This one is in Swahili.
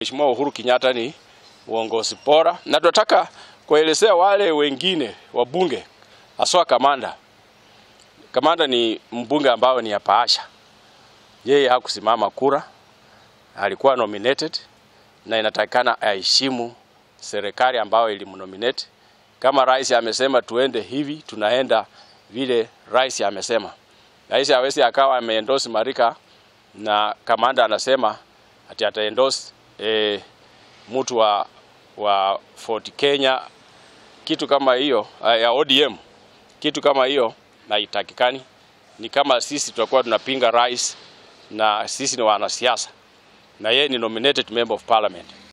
Mheshimiwa Uhuru Kenyatta ni uongozi bora, na tunataka kuelezea wale wengine wabunge, haswa kamanda. Kamanda ni mbunge ambao ni apaasha. Yeye hakusimama kura, alikuwa nominated, na inatakikana aheshimu serikali ambayo ilimnominate. Kama rais amesema tuende hivi, tunaenda vile rais amesema. Rais hawezi akawa ameendorse Marika na kamanda anasema ati ataendorse mtu wa Ford Kenya, kitu kama hiyo ya ODM. Kitu kama hiyo haitakikani. Ni kama sisi tutakuwa tunapinga rais, na sisi ni wanasiasa na yeye ni nominated member of parliament.